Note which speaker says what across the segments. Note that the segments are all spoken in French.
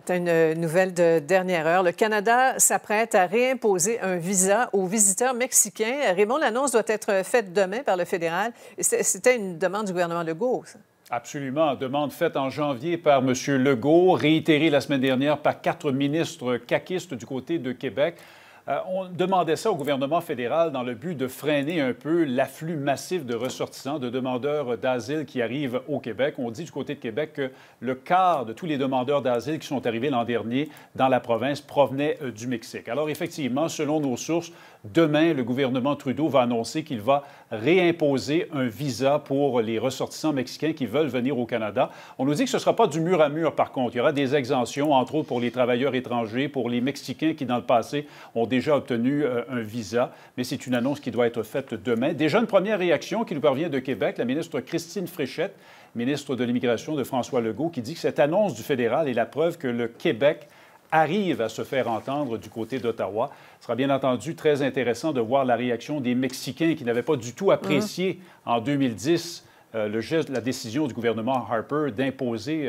Speaker 1: C'est une nouvelle de dernière heure. Le Canada s'apprête à réimposer un visa aux visiteurs mexicains. Raymond, l'annonce doit être faite demain par le fédéral. C'était une demande du gouvernement Legault, ça.
Speaker 2: Absolument. Demande faite en janvier par M. Legault, réitérée la semaine dernière par 4 ministres caquistes du côté de Québec. On demandait ça au gouvernement fédéral dans le but de freiner un peu l'afflux massif de ressortissants, de demandeurs d'asile qui arrivent au Québec. On dit du côté de Québec que le quart de tous les demandeurs d'asile qui sont arrivés l'an dernier dans la province provenaient du Mexique. Alors effectivement, selon nos sources, demain, le gouvernement Trudeau va annoncer qu'il va réimposer un visa pour les ressortissants mexicains qui veulent venir au Canada. On nous dit que ce ne sera pas du mur à mur, par contre. Il y aura des exemptions, entre autres pour les travailleurs étrangers, pour les Mexicains qui, dans le passé, ont déjà obtenu un visa. Mais c'est une annonce qui doit être faite demain. Déjà, une première réaction qui nous parvient de Québec, la ministre Christine Fréchette, ministre de l'Immigration de François Legault, qui dit que cette annonce du fédéral est la preuve que le Québec arrive à se faire entendre du côté d'Ottawa. Ce sera bien entendu très intéressant de voir la réaction des Mexicains qui n'avaient pas du tout apprécié en 2010 la décision du gouvernement Harper d'imposer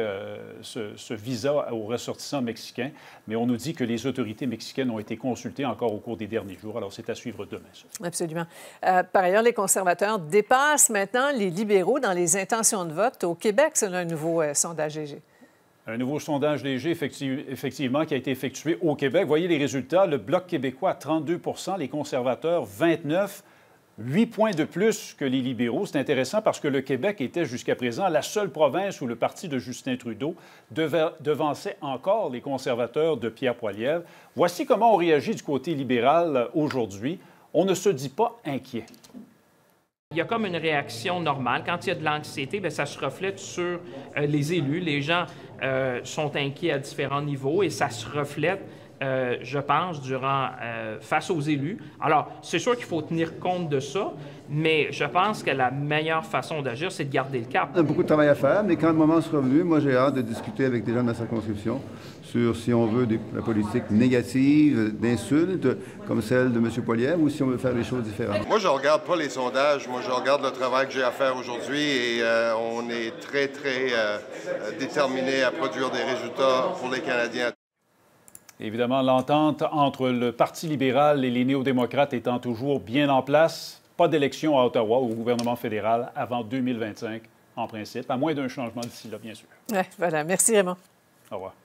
Speaker 2: ce visa aux ressortissants mexicains. Mais on nous dit que les autorités mexicaines ont été consultées encore au cours des derniers jours. Alors, c'est à suivre demain.
Speaker 1: Absolument. Par ailleurs, les conservateurs dépassent maintenant les libéraux dans les intentions de vote au Québec, selon un nouveau sondage léger.
Speaker 2: Un nouveau sondage léger, effectivement, qui a été effectué au Québec. Voyez les résultats. Le Bloc québécois à 32 %, les conservateurs 29 8 points de plus que les libéraux. C'est intéressant parce que le Québec était jusqu'à présent la seule province où le parti de Justin Trudeau devançait encore les conservateurs de Pierre Poilievre. Voici comment on réagit du côté libéral aujourd'hui. On ne se dit pas inquiet.
Speaker 3: Il y a comme une réaction normale. Quand il y a de l'anxiété, bien, ça se reflète sur les élus. Les gens sont inquiets à différents niveaux et ça se reflète, je pense, face aux élus. Alors, c'est sûr qu'il faut tenir compte de ça, mais je pense que la meilleure façon d'agir, c'est de garder le cap.
Speaker 4: On a beaucoup de travail à faire, mais quand le moment sera venu, moi, j'ai hâte de discuter avec des gens de la circonscription sur, si on veut, la politique négative, d'insultes, comme celle de M. Poilievre, ou si on veut faire des choses différentes.
Speaker 5: Moi, je ne regarde pas les sondages. Moi, je regarde le travail que j'ai à faire aujourd'hui et on est très, très déterminés à produire des résultats pour les Canadiens.
Speaker 2: Évidemment, l'entente entre le Parti libéral et les néo-démocrates étant toujours bien en place. Pas d'élection à Ottawa ou au gouvernement fédéral avant 2025, en principe, à moins d'un changement d'ici là, bien sûr.
Speaker 1: Ouais, voilà. Merci, Raymond.
Speaker 2: Au revoir.